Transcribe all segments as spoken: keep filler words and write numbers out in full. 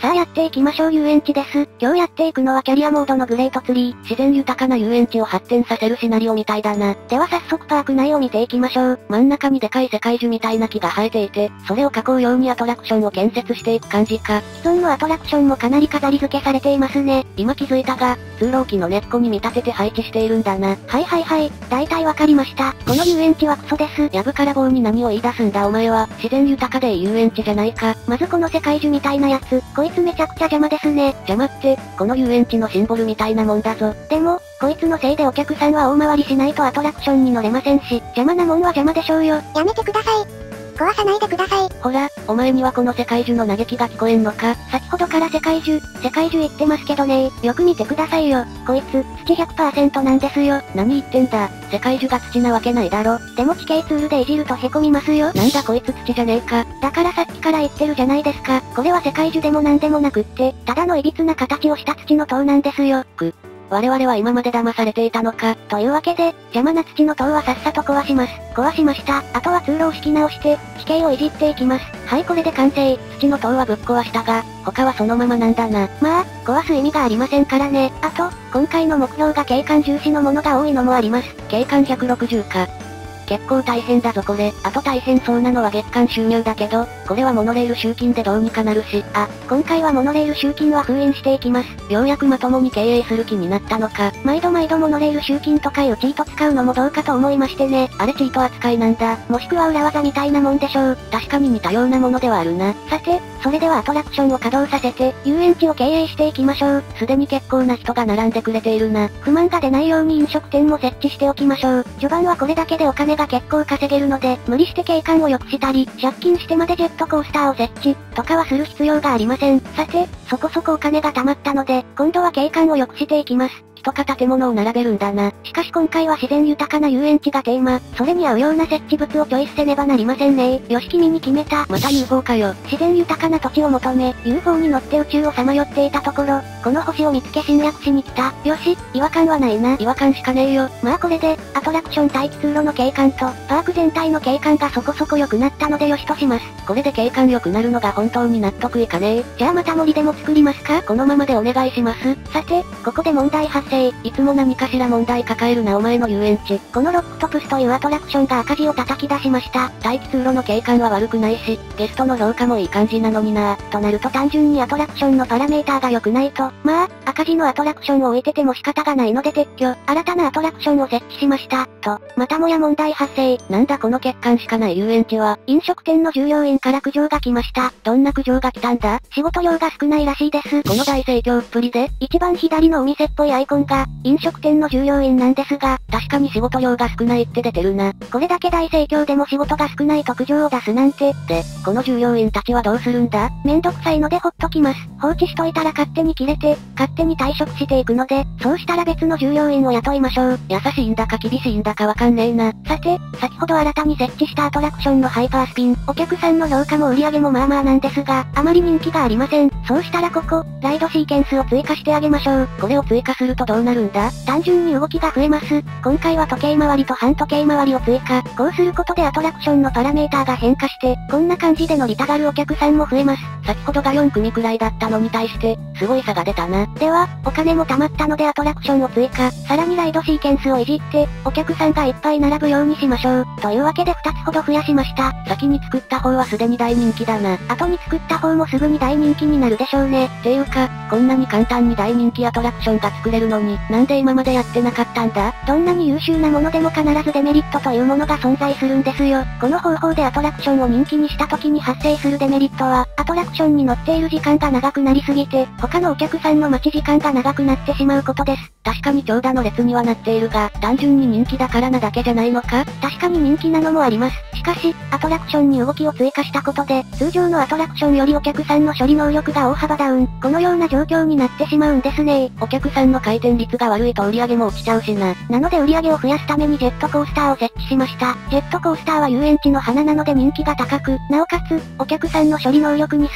さあやっていきましょう遊園地です。今日やっていくのはキャリアモードのグレートツリー。 自然豊かな遊園地を発展させるシナリオみたいだな。 では早速パーク内を見ていきましょう。 真ん中にでかい世界樹みたいな木が生えていて、それを囲うようにアトラクションを建設していく感じか。 既存のアトラクションもかなり飾り付けされていますね。 今気づいたが、通路を木の根っこに見立てて配置しているんだな。 はいはいはい、大体わかりました。この遊園地はクソです。 やぶから棒に何を言い出すんだお前は。自然豊かで遊園地じゃないか。 まずこの世界樹みたいなやつ、こいつめちゃくちゃ邪魔ですね。 邪魔って、この遊園地のシンボルみたいなもんだぞ。 でも、こいつのせいでお客さんは大回りしないとアトラクションに乗れませんし、邪魔なもんは邪魔でしょうよ。 やめてください。壊さないでください。 ほら、お前にはこの世界樹の嘆きが聞こえんのか？ 先ほどから世界樹、世界樹言ってますけどねー。よく見てくださいよ。こいつ、土 ひゃくパーセント なんですよ。 何言ってんだ。世界樹が土なわけないだろ。 でも地形ツールでいじると凹みますよ。 なんだこいつ土じゃねえか。 だからさっきから言ってるじゃないですか。これは世界樹でもなんでもなくって、ただの歪な形をした土の塔なんですよ。 く。我々は今まで騙されていたのか。 というわけで、邪魔な土の塔はさっさと壊します。壊しました。あとは通路を敷き直して、地形をいじっていきます。はい、これで完成。 土の塔はぶっ壊したが、他はそのままなんだな。 まあ、壊す意味がありませんからね。あと、今回の目標が景観重視のものが多いのもあります。 景観ひゃくろくじゅうか。結構大変だぞこれ。あと大変そうなのは月間収入だけど、これはモノレール集金でどうにかなるし。 あ、今回はモノレール集金は封印していきます。 ようやくまともに経営する気になったのか。 毎度毎度モノレール集金とかいうチート使うのもどうかと思いましてね。 あれチート扱いなんだ。 もしくは裏技みたいなもんでしょう。 確かに似たようなものではあるな。 さて、それではアトラクションを稼働させて、遊園地を経営していきましょう。 すでに結構な人が並んでくれているな。 不満が出ないように飲食店も設置しておきましょう。序盤はこれだけでお金が結構稼げるので、無理して景観を良くしたり、借金してまでジェットコースターを設置、とかはする必要がありません。さて、そこそこお金が貯まったので、今度は景観を良くしていきます。 人か建物を並べるんだな。 しかし今回は自然豊かな遊園地がテーマ、それに合うような設置物をチョイスせねばなりませんね。よし君に決めた。 また ユーフォー かよ。 自然豊かな土地を求め、ユーフォー に乗って宇宙をさまよっていたところ、この星を見つけ侵略しに来た。よし、違和感はないな。 違和感しかねえよ。 まあこれで、アトラクション待機通路の景観と、パーク全体の景観がそこそこ良くなったのでよしとします。 これで景観良くなるのが本当に納得いかねえ。 じゃあまた森でも作りますか？ このままでお願いします。 さて、ここで問題発生。 いつも何かしら問題抱えるなお前の遊園地。 このロックトプスというアトラクションが赤字を叩き出しました。 待機通路の景観は悪くないし、ゲストの評価もいい感じなのにな。 となると単純にアトラクションのパラメーターが良くないと、まあ、赤字のアトラクションを置いてても仕方がないので撤去。新たなアトラクションを設置しました。と、またもや問題発生。 なんだこの欠陥しかない遊園地は。 飲食店の従業員から苦情が来ました。 どんな苦情が来たんだ？ 仕事量が少ないらしいです。 この大盛況っぷりで？ 一番左のお店っぽいアイコンが、飲食店の従業員なんですが、 確かに仕事量が少ないって出てるな。 これだけ大盛況でも仕事が少ないと苦情を出すなんて。 で、この従業員たちはどうするんだ？ めんどくさいのでほっときます。放置しといたら勝手に切れて、勝手に退職していくので、そうしたら別の従業員を雇いましょう。 優しいんだか厳しいんだかわかんねえな。 さて、先ほど新たに設置したアトラクションのハイパースピン、お客さんの評価も売り上げもまあまあなんですが、あまり人気がありません。そうしたらここ、ライドシーケンスを追加してあげましょう。 これを追加するとどうなるんだ？ 単純に動きが増えます。今回は時計回りと半時計回りを追加。こうすることでアトラクションのパラメーターが変化して、こんな感じで乗りたがるお客さんも増えます。 先ほどがよん組くらいだったのに対して、すごい差が出たな。 では、お金も貯まったのでアトラクションを追加。さらにライドシーケンスをいじって、お客さんがいっぱい並ぶようにしましょう。というわけでふたつほど増やしました。 先に作った方はすでに大人気だな。 後に作った方もすぐに大人気になるでしょうね。 っていうか、こんなに簡単に大人気アトラクションが作れるのに、なんで今までやってなかったんだ？ どんなに優秀なものでも必ずデメリットというものが存在するんですよ。この方法でアトラクションを人気にした時に発生するデメリットは、アトラクションに乗っている時間が長くなりすぎて、他のお客さんの待ち時間が長くなってしまうことです。 確かに長蛇の列にはなっているが、単純に人気だからなだけじゃないのか？ 確かに人気なのもあります。しかし、アトラクションに動きを追加したことで、通常のアトラクションよりお客さんの処理能力が大幅ダウン。このような状況になってしまうんですね。 お客さんの回転率が悪いと売り上げも落ちちゃうしな。 なので売り上げを増やすためにジェットコースターを設置しました。ジェットコースターは遊園地の花なので人気が高く、なおかつ、お客さんの処理能力に優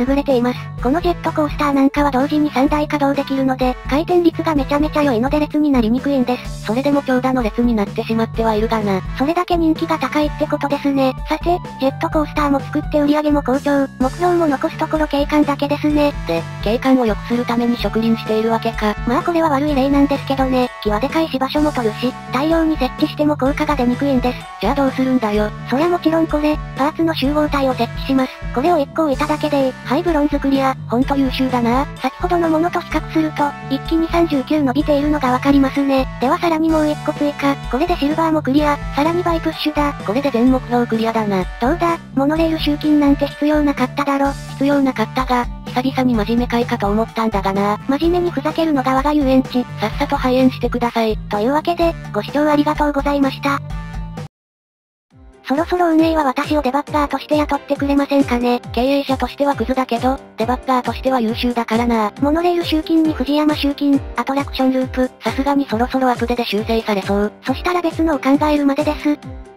優れています。このジェットコースターなんかは同時にさんだい稼働できるので、回転率がめちゃめちゃ良いので列になりにくいんです。 それでも長蛇の列になってしまってはいるがな。 それだけ人気が高いってことですね。さて、ジェットコースターも作って売り上げも好調。目標も残すところ景観だけですね。 で、景観を良くするために植林しているわけか。 まあこれは悪い例なんですけどね。木はでかいし場所も取るし、大量に設置しても効果が出にくいんです。 じゃあどうするんだよ。 そりゃもちろんこれ、パーツの集合体を設置します。これをいっこ置いただけで、はいブロンズクリア。 ほんと優秀だな。 先ほどのものと比較すると、一気にさんじゅうきゅう伸びているのがわかりますね。ではさらにもういっこ追加。これでシルバーもクリア。さらにバイプッシュだ。 これで全目標クリアだな。 どうだ、モノレール集金なんて必要なかっただろ。 必要なかったが、久々に真面目会かと思ったんだがな。 真面目にふざけるのが我が遊園地。 さっさと廃園してください。 というわけで、ご視聴ありがとうございました。そろそろ運営は私をデバッガーとして雇ってくれませんかね。 経営者としてはクズだけど、デバッガーとしては優秀だからな。 モノレール集金に藤山集金、アトラクションループ。 さすがにそろそろアップデで修正されそう。 そしたら別のを考えるまでです。